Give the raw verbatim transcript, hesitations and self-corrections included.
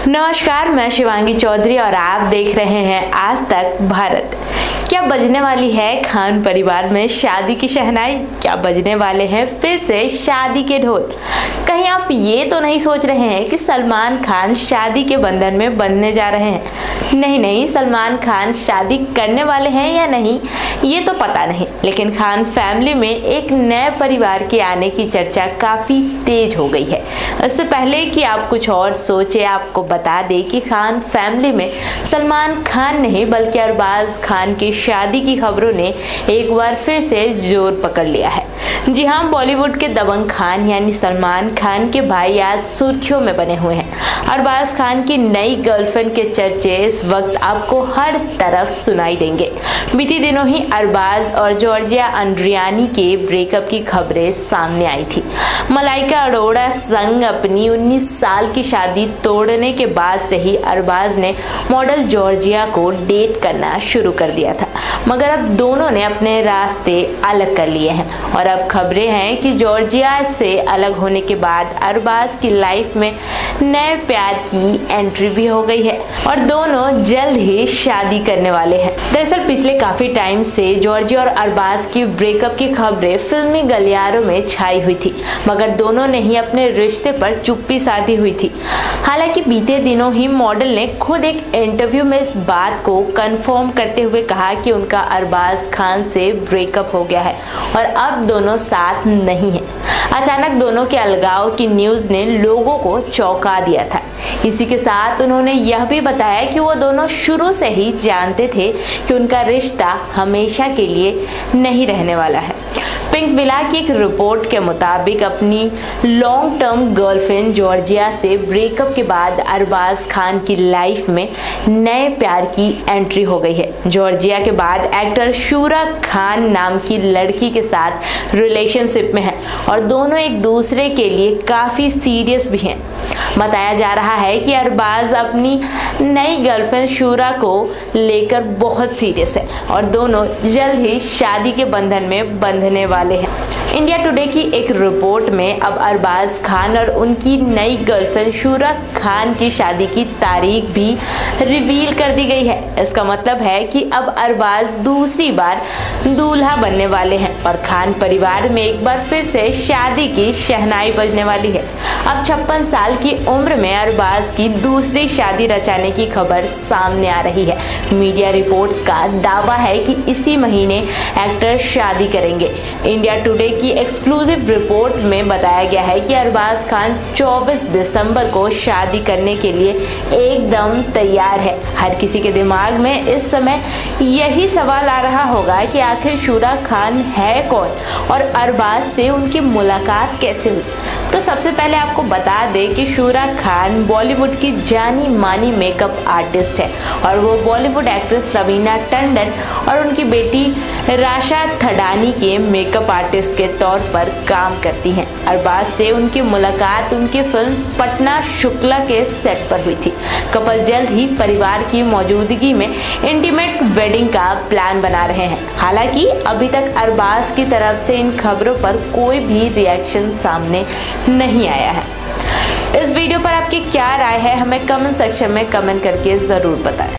नमस्कार, मैं शिवांगी चौधरी और आप देख रहे हैं आज तक भारत। क्या बजने वाली है खान परिवार में शादी की शहनाई? क्या बजने वाले हैं फिर से शादी के ढोल? कहीं आप ये तो नहीं सोच रहे हैं कि सलमान खान शादी के बंधन में बंधने जा रहे हैं? नहीं नहीं, सलमान खान शादी करने वाले हैं या नहीं ये तो पता नहीं, लेकिन खान फैमिली में एक नए परिवार के आने की चर्चा काफी तेज हो गई है। इससे पहले कि आप कुछ और सोचे, आपको बता दें कि खान फैमिली में सलमान खान नहीं बल्कि अरबाज खान की शादी की खबरों ने एक बार फिर से जोर पकड़ लिया है। जी हाँ, बॉलीवुड के दबंग खान यानी सलमान खान के भाई आज सुर्खियों में बने हुए हैं। अरबाज खान की नई गर्लफ्रेंड के चर्चे इस वक्त आपको हर तरफ सुनाई देंगे। बीते दिनों ही अरबाज और जॉर्जिया अंड्रियानी के ब्रेकअप की खबरें सामने आई थी। मलाइका अरोड़ा संग अपनी उन्नीस साल की शादी तोड़ने के बाद से ही अरबाज ने मॉडल जॉर्जिया को डेट करना शुरू कर दिया था, मगर अब दोनों ने अपने रास्ते अलग कर लिए हैं और अब खबरें हैं कि जॉर्जिया से अलग होने के बाद अरबाज की लाइफ में नए प्यार की एंट्री भी हो गई है और दोनों जल्द ही शादी करने वाले हैं। दरअसल पिछले काफी टाइम से जॉर्जिया और अरबाज की ब्रेकअप की खबरें फिल्मी गलियारों में छाई हुई थी, मगर दोनों ने ही अपने रिश्ते पर चुप्पी साधी हुई थी। हालांकि बीते दिनों ही मॉडल ने खुद एक इंटरव्यू में इस बात को कंफर्म करते हुए कहा कि उनका अरबाज खान से ब्रेकअप हो गया है और अब दोनों साथ नहीं हैं। अचानक दोनों के अलगाव की न्यूज ने लोगों को चौंका दिया था। इसी के साथ उन्होंने यह भी बताया कि वो दोनों शुरू से ही जानते थे कि उनका रिश्ता हमेशा के लिए नहीं रहने वाला है। पिंक विला की एक रिपोर्ट के मुताबिक अपनी लॉन्ग टर्म गर्लफ्रेंड जॉर्जिया से ब्रेकअप के बाद अरबाज खान की लाइफ में नए प्यार की एंट्री हो गई है। जॉर्जिया के बाद एक्टर शूरा खान नाम की लड़की के साथ रिलेशनशिप में है और दोनों एक दूसरे के लिए काफी सीरियस भी हैं। बताया जा रहा है कि अरबाज अपनी नई गर्लफ्रेंड शूरा को लेकर बहुत सीरियस है और दोनों जल्द ही शादी के बंधन में बंधने वाले हैं। इंडिया टुडे की एक रिपोर्ट में अब अरबाज खान और उनकी नई गर्लफ्रेंड शूरा खान की शादी की तारीख भी रिवील कर दी गई है। इसका मतलब है कि अब अरबाज दूसरी बार दूल्हा बनने वाले हैं और खान परिवार में एक बार फिर से शादी की शहनाई बजने वाली है। अब छप्पन साल की उम्र में अरबाज की दूसरी शादी रचाने की खबर सामने आ रही है। मीडिया रिपोर्ट्स का दावा है कि इसी महीने एक्टर शादी करेंगे। इंडिया टुडे की एक्सक्लूसिव रिपोर्ट में बताया गया है कि अरबाज खान चौबीस दिसंबर को शादी करने के लिए एकदम तैयार है। हर किसी के दिमाग में इस समय यही सवाल आ रहा होगा कि आखिर शूरा खान है कौन और अरबाज से उनकी मुलाकात कैसे हुई। तो सबसे पहले आपको बता दें कि शूरा खान बॉलीवुड की जानी मानी मेकअप आर्टिस्ट है और वो बॉलीवुड एक्ट्रेस रवीना टंडन और उनकी बेटी राशा थडानी के मेकअप आर्टिस्ट के तौर पर काम करती हैं। अरबाज से उनकी मुलाकात उनकी फिल्म पटना शुक्ला के सेट पर हुई थी। कपल जल्द ही परिवार की मौजूदगी में इंटीमेट वेडिंग का प्लान बना रहे हैं। हालांकि अभी तक अरबाज की तरफ से इन खबरों पर कोई भी रिएक्शन सामने नहीं आया है। इस वीडियो पर आपकी क्या राय है, हमें कमेंट सेक्शन में कमेंट करके जरूर बताएं।